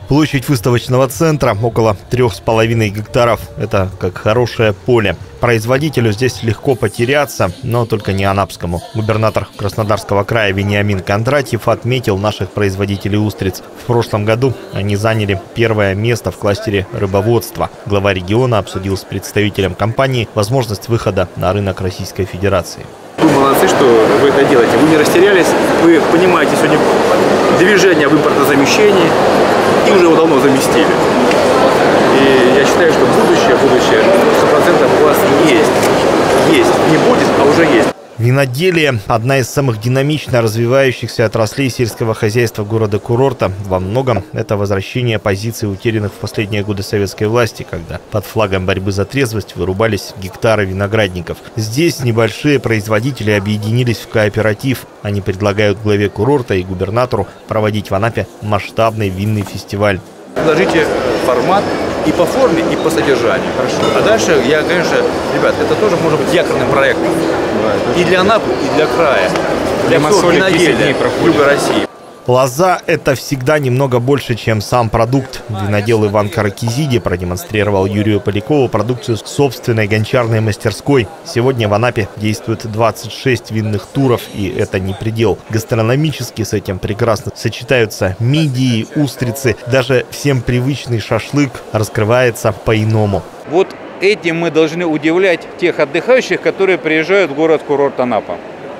Площадь выставочного центра около 3,5 гектаров. Это как хорошее поле. Производителю здесь легко потеряться, но только не анапскому. Губернатор Краснодарского края Вениамин Кондратьев отметил наших производителей устриц. В прошлом году они заняли первое место в кластере рыбоводства. Глава региона обсудил с представителем компании возможность выхода на рынок Российской Федерации. Вы молодцы, что вы это делаете. Вы не растерялись, вы понимаете сегодня движение в импортозамещении и уже его давно заместили. И я считаю, что будущее 100% у вас есть. Есть. Не будет, а уже есть. Виноделие – одна из самых динамично развивающихся отраслей сельского хозяйства города-курорта. Во многом это возвращение позиций, утерянных в последние годы советской власти, когда под флагом борьбы за трезвость вырубались гектары виноградников. Здесь небольшие производители объединились в кооператив. Они предлагают главе курорта и губернатору проводить в Анапе масштабный винный фестиваль. Предложите формат и по форме, и по содержанию. Хорошо. А дальше, конечно, ребят, это тоже может быть якорным проектом. И для Анапы, и для края. Для всего виноделия юга России. Лоза – это всегда немного больше, чем сам продукт. Винодел Иван Каракизиди продемонстрировал Юрию Полякову продукцию собственной гончарной мастерской. Сегодня в Анапе действует 26 винных туров, и это не предел. Гастрономически с этим прекрасно сочетаются мидии, устрицы. Даже всем привычный шашлык раскрывается по-иному. Вот этим мы должны удивлять тех отдыхающих, которые приезжают в город-курорт Анапа.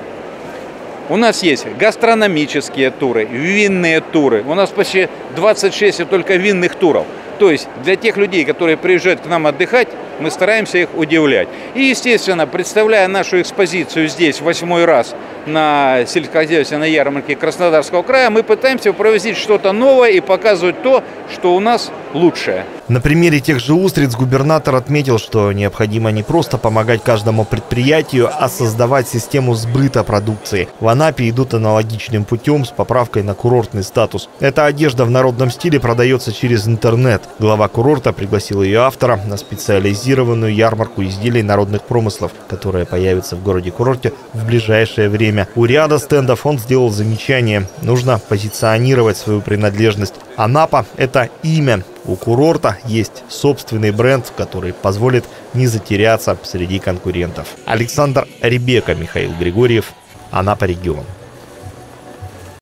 У нас есть гастрономические туры, винные туры. У нас почти 26 только винных туров. То есть для тех людей, которые приезжают к нам отдыхать, мы стараемся их удивлять. И, естественно, представляя нашу экспозицию здесь 8-й раз на сельскохозяйственной ярмарке Краснодарского края, мы пытаемся провозить что-то новое и показывать то, что у нас лучшее. На примере тех же устриц губернатор отметил, что необходимо не просто помогать каждому предприятию, а создавать систему сбыта продукции. В Анапе идут аналогичным путем с поправкой на курортный статус. Эта одежда в народном стиле продается через интернет. Глава курорта пригласил ее автора на специализированную ярмарку изделий народных промыслов, которая появится в городе-курорте в ближайшее время. У ряда стендов он сделал замечание: нужно позиционировать свою принадлежность. Анапа – это имя. У курорта есть собственный бренд, который позволит не затеряться среди конкурентов. Александр Ребека, Михаил Григорьев, Анапа регион.